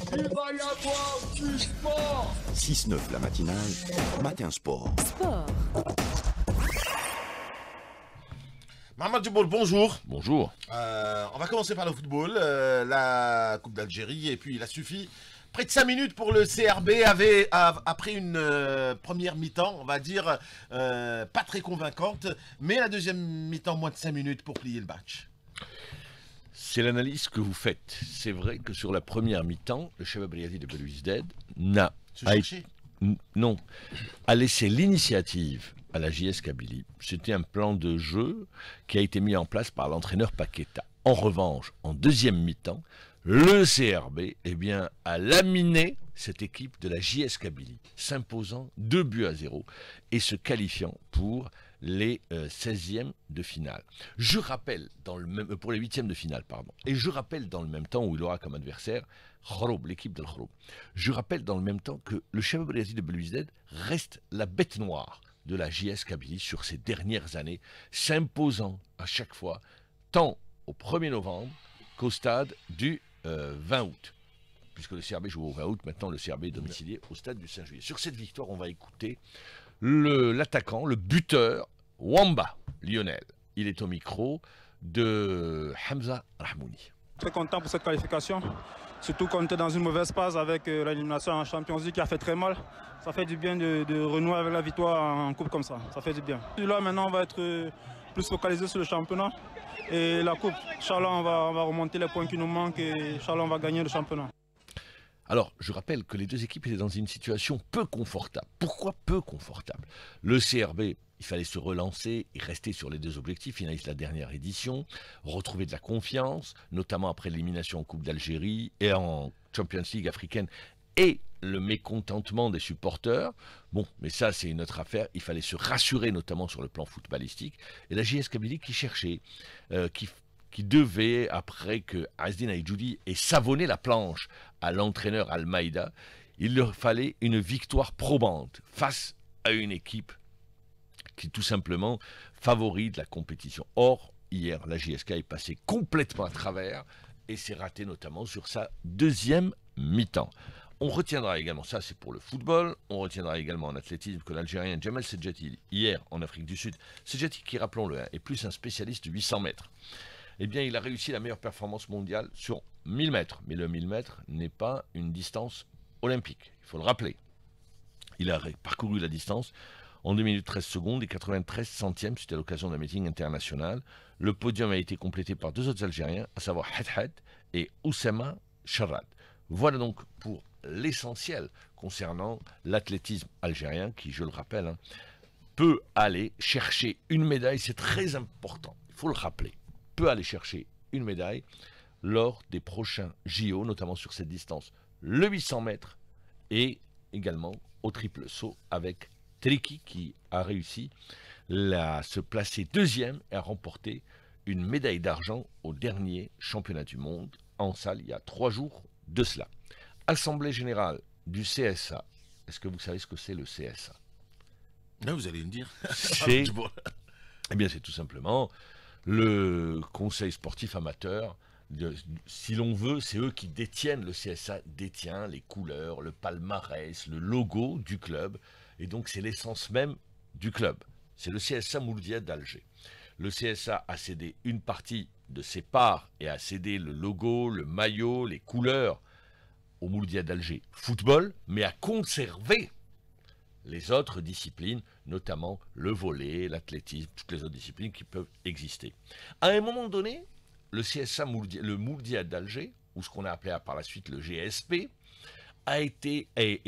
Il va y avoir du sport. 6-9 la matinale, Matin Sport. Mohamed Djiboul, bonjour. Bonjour. On va commencer par le football. La Coupe d'Algérie, et puis il a suffi. Près de 5 minutes pour le CRB après une première mi-temps, on va dire, pas très convaincante, mais la deuxième mi-temps, moins de 5 minutes pour plier le match. C'est l'analyse que vous faites. C'est vrai que sur la première mi-temps, le Shabab Riadi de Belouizdad n'a a laissé l'initiative à la JS Kabylie. C'était un plan de jeu qui a été mis en place par l'entraîneur Paqueta. En revanche, en deuxième mi-temps, le CRB a laminé cette équipe de la JS Kabylie, s'imposant 2-0 et se qualifiant pour les 16e de finale. Je rappelle, pour les 8e de finale, pardon. Et je rappelle dans le même temps, où il aura comme adversaire Khoroub, l'équipe de Khoroub. Je rappelle dans le même temps que le Shabab Riadi de Belouizdad reste la bête noire de la JS Kabylie sur ces dernières années, s'imposant à chaque fois, tant au 1er novembre qu'au stade du 20 août. Puisque le CRB joue au 20 août, maintenant le CRB est domicilié au stade du 5 juillet. Sur cette victoire, on va écouter l'attaquant, le buteur, Wamba, Lionel. Il est au micro de Hamza Rahmouni. Très content pour cette qualification, surtout quand on était dans une mauvaise phase avec l'élimination en Champions League qui a fait très mal. Ça fait du bien de renouer avec la victoire en coupe comme ça, ça fait du bien. Là maintenant on va être plus focalisé sur le championnat et la coupe. Inch'Allah on va remonter les points qui nous manquent et Inch'Allah on va gagner le championnat. Alors, je rappelle que les deux équipes étaient dans une situation peu confortable. Pourquoi peu confortable? Le CRB, il fallait se relancer et rester sur les deux objectifs, finaliser la dernière édition, retrouver de la confiance, notamment après l'élimination en Coupe d'Algérie et en Champions League africaine, et le mécontentement des supporters. Bon, mais ça, c'est une autre affaire. Il fallait se rassurer, notamment sur le plan footballistique. Et la JS Kabylie qui cherchait, qui devait, après que Azdin Aïdjoudi ait savonné la planche à l'entraîneur Al-Maïda, il leur fallait une victoire probante face à une équipe qui tout simplement favorise la compétition. Or, hier, la JSK est passée complètement à travers et s'est ratée notamment sur sa deuxième mi-temps. On retiendra également, ça c'est pour le football, on retiendra également en athlétisme que l'Algérien Djemal Sedjati, hier en Afrique du Sud, Sedjati qui, rappelons-le, est plus un spécialiste de 800 mètres. Eh bien, il a réussi la meilleure performance mondiale sur 1000 mètres. Mais le 1000 mètres n'est pas une distance olympique, il faut le rappeler. Il a parcouru la distance en 2 minutes 13 secondes et 93 centièmes, c'était à l'occasion d'un meeting international. Le podium a été complété par deux autres Algériens, à savoir Hadhad et Oussama Charrad. Voilà donc pour l'essentiel concernant l'athlétisme algérien qui, je le rappelle, peut aller chercher une médaille, c'est très important, il faut le rappeler. Peut aller chercher une médaille lors des prochains JO, notamment sur cette distance, le 800 mètres et également au triple saut avec Triki qui a réussi à se placer deuxième et à remporter une médaille d'argent au dernier championnat du monde en salle il y a 3 jours de cela. Assemblée générale du CSA. Est-ce que vous savez ce que c'est le CSA? Là, vous allez me dire. C'est c'est tout simplement le conseil sportif amateur. Si l'on veut, c'est eux qui détiennent, le CSA détient les couleurs, le palmarès, le logo du club, et donc c'est l'essence même du club. C'est le CSA Mouldia d'Alger. Le CSA a cédé une partie de ses parts et a cédé le logo, le maillot, les couleurs au Mouldia d'Alger football, mais a conservé les autres disciplines, notamment le volley, l'athlétisme, toutes les autres disciplines qui peuvent exister. À un moment donné, le CSA, le Mouldia d'Alger, ou ce qu'on a appelé par la suite le GSP, a été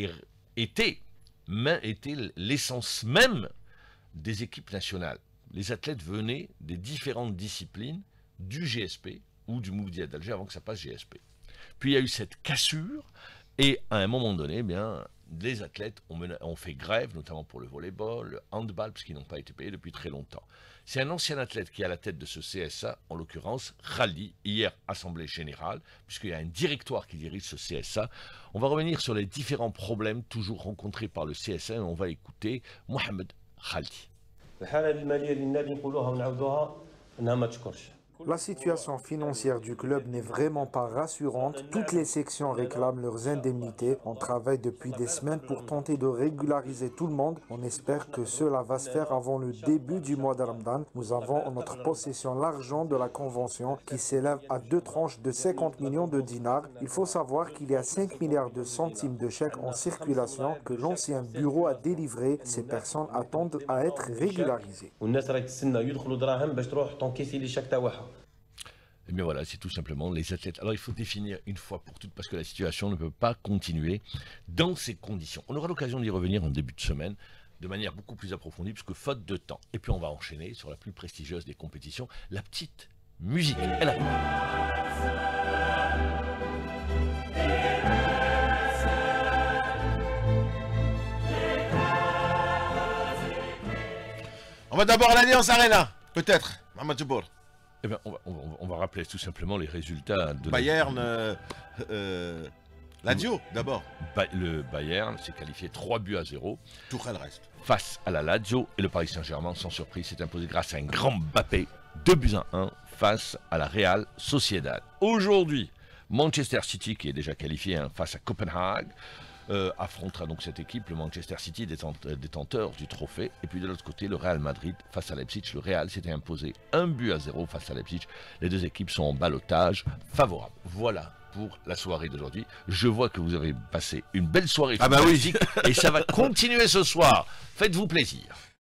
l'essence même des équipes nationales. Les athlètes venaient des différentes disciplines du GSP ou du Mouldia d'Alger avant que ça passe GSP. Puis il y a eu cette cassure, et à un moment donné, les athlètes ont fait grève, notamment pour le volleyball, le handball, puisqu'ils n'ont pas été payés depuis très longtemps. C'est un ancien athlète qui est à la tête de ce CSA, en l'occurrence Khaldi, hier assemblée générale, puisqu'il y a un directoire qui dirige ce CSA. On va revenir sur les différents problèmes toujours rencontrés par le CSA, et on va écouter Mohamed Khaldi. La situation financière du club n'est vraiment pas rassurante. Toutes les sections réclament leurs indemnités. On travaille depuis des semaines pour tenter de régulariser tout le monde. On espère que cela va se faire avant le début du mois de Ramadan. Nous avons en notre possession l'argent de la convention qui s'élève à 2 tranches de 50 millions de dinars. Il faut savoir qu'il y a 5 milliards de centimes de chèques en circulation que l'ancien bureau a délivré. Ces personnes attendent à être régularisées. Et bien voilà, c'est tout simplement les athlètes. Alors il faut définir une fois pour toutes parce que la situation ne peut pas continuer dans ces conditions. On aura l'occasion d'y revenir en début de semaine de manière beaucoup plus approfondie puisque faute de temps. Et puis on va enchaîner sur la plus prestigieuse des compétitions, la petite musique. Elle arrive. On va d'abord à l'Alliance Arena, peut-être, Mohamed Jabour. Eh bien, on va rappeler tout simplement les résultats de Bayern, Lazio d'abord. Le Bayern s'est qualifié 3-0 Tuchel reste. face à la Lazio et le Paris Saint-Germain, sans surprise, s'est imposé grâce à un grand Mbappé, 2-1 face à la Real Sociedad. Aujourd'hui, Manchester City, qui est déjà qualifié face à Copenhague, affrontera donc cette équipe, le Manchester City détenteur du trophée. Et puis de l'autre côté, le Real Madrid face à Leipzig. Le Real s'était imposé 1-0 face à Leipzig. Les deux équipes sont en ballottage favorable. Voilà pour la soirée d'aujourd'hui. Je vois que vous avez passé une belle soirée. Ah bah oui. Et ça va continuer ce soir. Faites-vous plaisir.